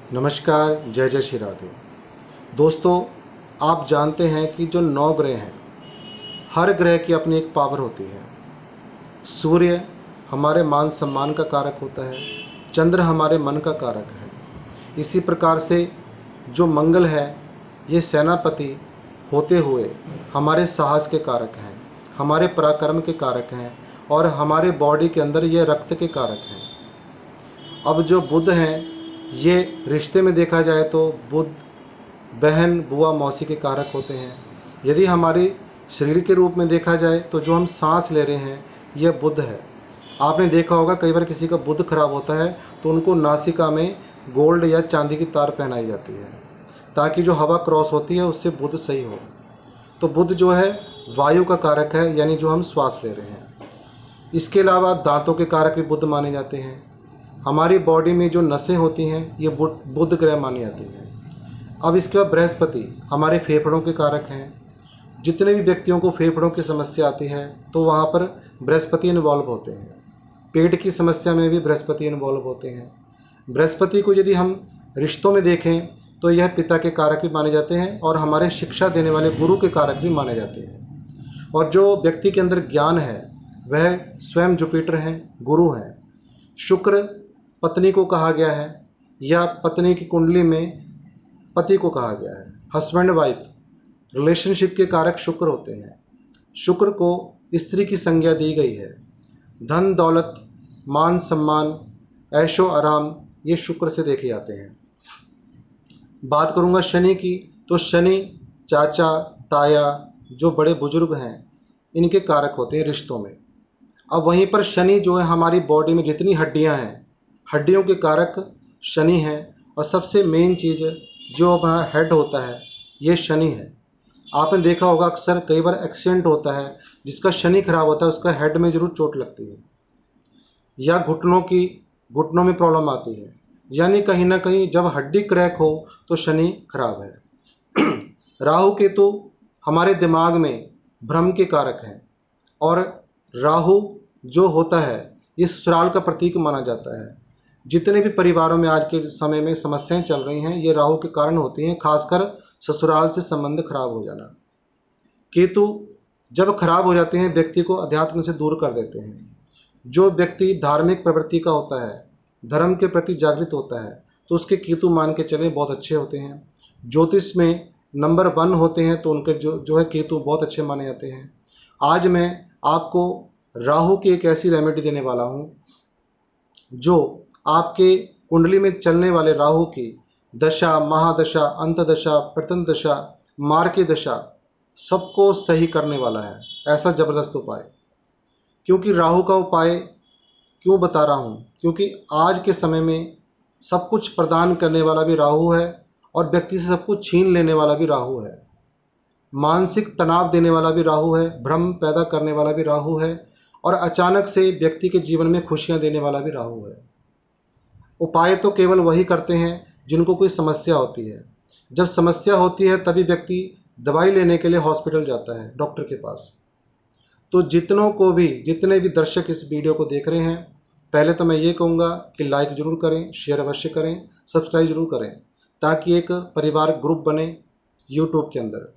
नमस्कार, जय जय श्री राधे। दोस्तों, आप जानते हैं कि जो 9 ग्रह हैं, हर ग्रह की अपनी एक पावर होती है। सूर्य हमारे मान सम्मान का कारक होता है, चंद्र हमारे मन का कारक है। इसी प्रकार से जो मंगल है, ये सेनापति होते हुए हमारे साहस के कारक हैं, हमारे पराक्रम के कारक हैं और हमारे बॉडी के अंदर ये रक्त के कारक हैं। अब जो बुध हैं, ये रिश्ते में देखा जाए तो बुध बहन, बुआ, मौसी के कारक होते हैं। यदि हमारे शरीर के रूप में देखा जाए तो जो हम सांस ले रहे हैं, यह बुध है। आपने देखा होगा कई बार किसी का बुध खराब होता है तो उनको नासिका में गोल्ड या चांदी की तार पहनाई जाती है ताकि जो हवा क्रॉस होती है उससे बुध सही हो। तो बुध जो है वायु का कारक है, यानी जो हम श्वास ले रहे हैं। इसके अलावा दांतों के कारक भी बुध माने जाते हैं। हमारी बॉडी में जो नसें होती हैं, ये बुध ग्रह मानी जाती हैं। अब इसके बाद बृहस्पति हमारे फेफड़ों के कारक हैं। जितने भी व्यक्तियों को फेफड़ों की समस्या आती है तो वहाँ पर बृहस्पति इन्वॉल्व होते हैं। पेट की समस्या में भी बृहस्पति इन्वॉल्व होते हैं। बृहस्पति को यदि हम रिश्तों में देखें तो यह पिता के कारक भी माने जाते हैं और हमारे शिक्षा देने वाले गुरु के कारक भी माने जाते हैं। और जो व्यक्ति के अंदर ज्ञान है वह स्वयं जुपिटर हैं, गुरु हैं। शुक्र पत्नी को कहा गया है या पत्नी की कुंडली में पति को कहा गया है। हस्बैंड वाइफ रिलेशनशिप के कारक शुक्र होते हैं। शुक्र को स्त्री की संज्ञा दी गई है। धन दौलत, मान सम्मान, ऐशो आराम, ये शुक्र से देखे जाते हैं। बात करूंगा शनि की, तो शनि चाचा, ताया, जो बड़े बुजुर्ग हैं, इनके कारक होते हैं रिश्तों में। अब वहीं पर शनि जो है हमारी बॉडी में जितनी हड्डियां हैं, हड्डियों के कारक शनि हैं। और सबसे मेन चीज़ जो हमारा हेड होता है, ये शनि है। आपने देखा होगा अक्सर कई बार एक्सीडेंट होता है, जिसका शनि खराब होता है उसका हेड में ज़रूर चोट लगती है या घुटनों में प्रॉब्लम आती है। यानी कहीं ना कहीं जब हड्डी क्रैक हो तो शनि खराब है। राहु केतु हमारे दिमाग में भ्रम के कारक हैं और राहु जो होता है ये ससुराल का प्रतीक माना जाता है। जितने भी परिवारों में आज के समय में समस्याएं चल रही हैं, ये राहु के कारण होती हैं, खासकर ससुराल से संबंध खराब हो जाना। केतु जब खराब हो जाते हैं व्यक्ति को अध्यात्म से दूर कर देते हैं। जो व्यक्ति धार्मिक प्रवृत्ति का होता है, धर्म के प्रति जागृत होता है, तो उसके केतु मान के चले बहुत अच्छे होते हैं। ज्योतिष में नंबर 1 होते हैं तो उनके जो है केतु बहुत अच्छे माने जाते हैं। आज मैं आपको राहु की एक ऐसी रेमेडी देने वाला हूँ जो आपके कुंडली में चलने वाले राहु की दशा, महादशा, अंतदशा, प्रतन दशा, मार की दशा, सबको सही करने वाला है। ऐसा जबरदस्त उपाय। क्योंकि राहु का उपाय क्यों बता रहा हूँ, क्योंकि आज के समय में सब कुछ प्रदान करने वाला भी राहु है और व्यक्ति से सब कुछ छीन लेने वाला भी राहु है। मानसिक तनाव देने वाला भी राहु है, भ्रम पैदा करने वाला भी राहु है और अचानक से व्यक्ति के जीवन में खुशियां देने वाला भी राहु है। उपाय तो केवल वही करते हैं जिनको कोई समस्या होती है। जब समस्या होती है तभी व्यक्ति दवाई लेने के लिए हॉस्पिटल जाता है, डॉक्टर के पास। तो जितने भी दर्शक इस वीडियो को देख रहे हैं, पहले तो मैं ये कहूँगा कि लाइक ज़रूर करें, शेयर अवश्य करें, सब्सक्राइब ज़रूर करें, ताकि एक परिवार ग्रुप बने यूट्यूब के अंदर।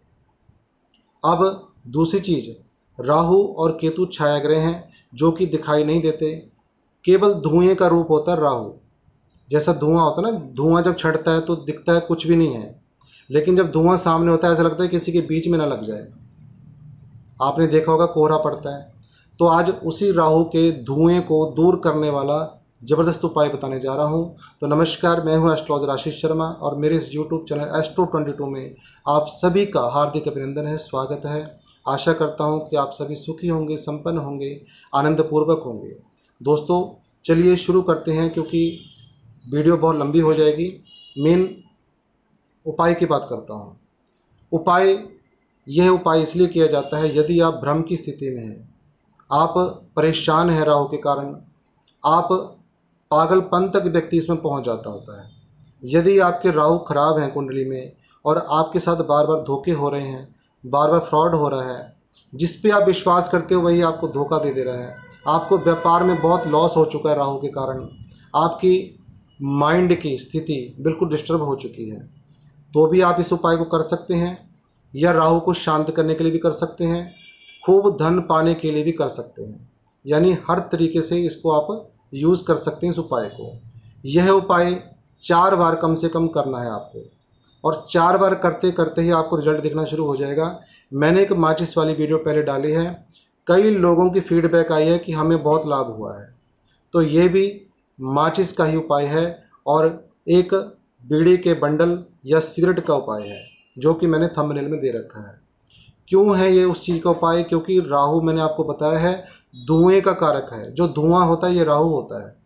अब दूसरी चीज़, राहु और केतु छाया ग्रह हैं जो कि दिखाई नहीं देते, केवल धुएं का रूप होता है राहु। जैसा धुआं होता है ना, धुआं जब छटता है तो दिखता है कुछ भी नहीं है, लेकिन जब धुआं सामने होता है ऐसा लगता है किसी के बीच में ना लग जाए। आपने देखा होगा कोहरा पड़ता है। तो आज उसी राहु के धुएं को दूर करने वाला ज़बरदस्त उपाय बताने जा रहा हूं। तो नमस्कार, मैं हूं एस्ट्रोलॉजर आशीष शर्मा और मेरे इस यूट्यूब चैनल एस्ट्रो 22 में आप सभी का हार्दिक अभिनंदन है, स्वागत है। आशा करता हूं कि आप सभी सुखी होंगे, संपन्न होंगे, आनंदपूर्वक होंगे। दोस्तों चलिए शुरू करते हैं, क्योंकि वीडियो बहुत लंबी हो जाएगी। मेन उपाय की बात करता हूँ। यह उपाय इसलिए किया जाता है यदि आप भ्रम की स्थिति में हैं, आप परेशान हैं राहु के कारण, आप पागलपन तक व्यक्ति इसमें पहुंच जाता होता है। यदि आपके राहु खराब हैं कुंडली में और आपके साथ बार बार धोखे हो रहे हैं, बार बार फ्रॉड हो रहा है, जिस पे आप विश्वास करते हो वही आपको धोखा दे रहा है, आपको व्यापार में बहुत लॉस हो चुका है राहु के कारण, आपकी माइंड की स्थिति बिल्कुल डिस्टर्ब हो चुकी है, तो भी आप इस उपाय को कर सकते हैं, या राहु को शांत करने के लिए भी कर सकते हैं, खूब धन पाने के लिए भी कर सकते हैं। यानी हर तरीके से इसको आप यूज़ कर सकते हैं इस उपाय को। यह उपाय 4 बार कम से कम करना है आपको, और 4 बार करते करते ही आपको रिजल्ट दिखना शुरू हो जाएगा। मैंने एक माचिस वाली वीडियो पहले डाली है, कई लोगों की फीडबैक आई है कि हमें बहुत लाभ हुआ है। तो ये भी माचिस का ही उपाय है, और एक बीड़ी के बंडल या सिगरेट का उपाय है, जो कि मैंने थंबनेल में दे रखा है। क्यों है ये उस चीज़ का उपाय? क्योंकि राहु मैंने आपको बताया है धुएं का कारक है। जो धुआं होता है ये राहु होता है।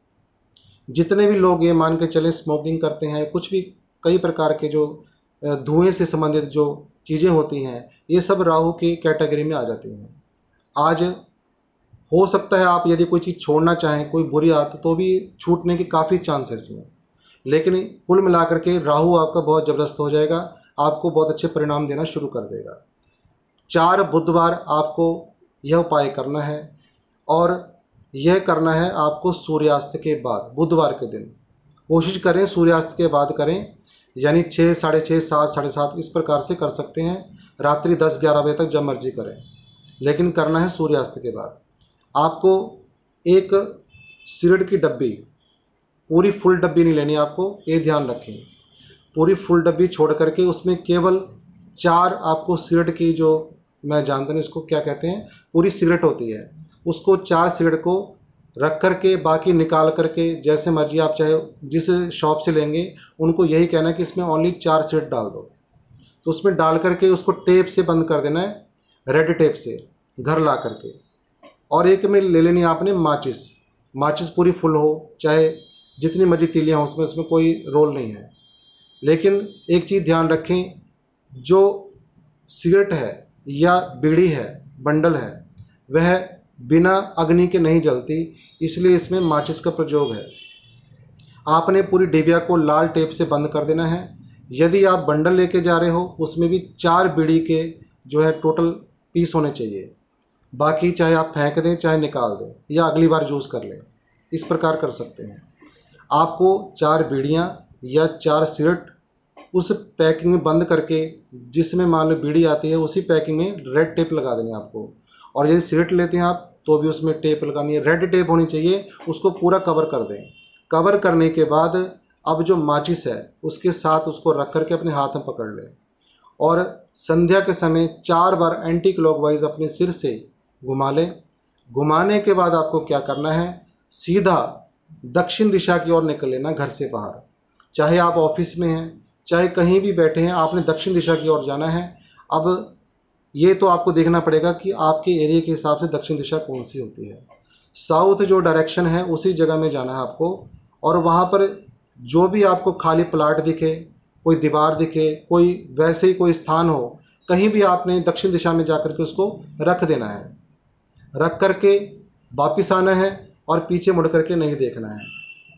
जितने भी लोग ये मान के चले स्मोकिंग करते हैं, कुछ भी कई प्रकार के जो धुएं से संबंधित जो चीज़ें होती हैं, ये सब राहु की कैटेगरी में आ जाती हैं। आज हो सकता है आप यदि कोई चीज़ छोड़ना चाहें, कोई बुरी आदत, तो भी छूटने की काफ़ी चांस है इसमें। लेकिन कुल मिलाकर के राहु आपका बहुत ज़बरदस्त हो जाएगा, आपको बहुत अच्छे परिणाम देना शुरू कर देगा। 4 बुधवार आपको यह उपाय करना है, और यह करना है आपको सूर्यास्त के बाद, बुधवार के दिन। कोशिश करें सूर्यास्त के बाद करें, यानी 6, साढ़े 6, 7, साढ़े 7 इस प्रकार से कर सकते हैं। रात्रि 10-11 बजे तक जब मर्जी करें, लेकिन करना है सूर्यास्त के बाद। आपको एक सिगरेट की डब्बी, पूरी फुल डब्बी नहीं लेनी आपको, ये ध्यान रखें। पूरी फुल डब्बी छोड़ करके उसमें केवल 4 आपको सिगरेट की, जो मैं जानता नहीं इसको क्या कहते हैं, पूरी सिगरेट होती है, उसको 4 सिगरेट को रख करके बाकी निकाल करके जैसे मर्जी आप चाहे जिस शॉप से लेंगे उनको यही कहना है कि इसमें ओनली 4 सिगरेट डाल दो। तो उसमें डाल करके उसको टेप से बंद कर देना है, रेड टेप से घर ला करके। और एक में ले लेनी आपने माचिस। माचिस पूरी फुल हो, चाहे जितनी मर्जी तीलियाँ हो उसमें, उसमें कोई रोल नहीं है। लेकिन एक चीज़ ध्यान रखें, जो सिगरेट है या बीड़ी है, बंडल है, वह बिना अग्नि के नहीं जलती, इसलिए इसमें माचिस का प्रयोग है। आपने पूरी डिबिया को लाल टेप से बंद कर देना है। यदि आप बंडल लेके जा रहे हो, उसमें भी 4 बीड़ी के जो है टोटल पीस होने चाहिए। बाकी चाहे आप फेंक दें, चाहे निकाल दें, या अगली बार यूज़ कर लें, इस प्रकार कर सकते हैं। आपको 4 बीड़ियाँ या 4 सिगरेट उस पैकिंग में बंद करके, जिसमें मान लो बीड़ी आती है उसी पैकिंग में रेड टेप लगा देनी है आपको। और यदि सिगरेट लेते हैं आप तो भी उसमें टेप लगानी है, रेड टेप होनी चाहिए, उसको पूरा कवर कर दें। कवर करने के बाद अब जो माचिस है उसके साथ उसको रख करके अपने हाथ में पकड़ लें, और संध्या के समय 4 बार एंटी क्लॉकवाइज अपने सिर से घुमा लें। घुमाने के बाद आपको क्या करना है, सीधा दक्षिण दिशा की ओर निकल लेना घर से बाहर। चाहे आप ऑफिस में हैं, चाहे कहीं भी बैठे हैं, आपने दक्षिण दिशा की ओर जाना है। अब ये तो आपको देखना पड़ेगा कि आपके एरिया के हिसाब से दक्षिण दिशा कौन सी होती है। साउथ जो डायरेक्शन है उसी जगह में जाना है आपको, और वहाँ पर जो भी आपको खाली प्लाट दिखे, कोई दीवार दिखे, कोई वैसे ही कोई स्थान हो, कहीं भी आपने दक्षिण दिशा में जाकर के उसको रख देना है। रख करके वापिस आना है, और पीछे मुड़ करके नहीं देखना है।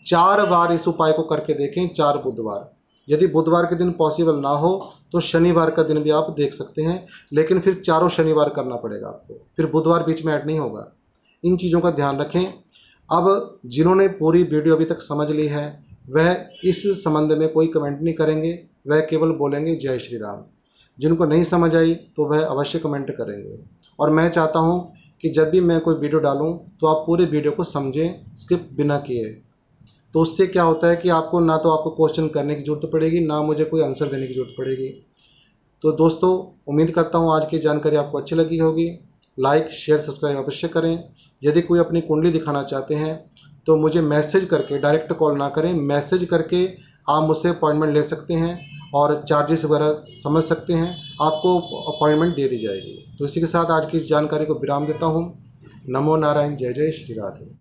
4 बार इस उपाय को करके देखें, 4 बुधवार। यदि बुधवार के दिन पॉसिबल ना हो तो शनिवार का दिन भी आप देख सकते हैं, लेकिन फिर चारों शनिवार करना पड़ेगा आपको, फिर बुधवार बीच में ऐड नहीं होगा। इन चीज़ों का ध्यान रखें। अब जिन्होंने पूरी वीडियो अभी तक समझ ली है, वह इस संबंध में कोई कमेंट नहीं करेंगे, वह केवल बोलेंगे जय श्री राम। जिनको नहीं समझ आई तो वह अवश्य कमेंट करेंगे। और मैं चाहता हूँ कि जब भी मैं कोई वीडियो डालूँ तो आप पूरे वीडियो को समझें, स्किप बिना किए। तो उससे क्या होता है कि आपको ना तो आपको क्वेश्चन करने की ज़रूरत पड़ेगी, ना मुझे कोई आंसर देने की ज़रूरत पड़ेगी। तो दोस्तों, उम्मीद करता हूँ आज की जानकारी आपको अच्छी लगी होगी। लाइक, शेयर, सब्सक्राइब अवश्य करें। यदि कोई अपनी कुंडली दिखाना चाहते हैं तो मुझे मैसेज करके, डायरेक्ट कॉल ना करें, मैसेज करके आप मुझसे अपॉइंटमेंट ले सकते हैं, और चार्जेस वगैरह समझ सकते हैं, आपको अपॉइंटमेंट दे दी जाएगी। तो इसी के साथ आज की इस जानकारी को विराम देता हूँ। नमो नारायण, जय जय श्री राधे।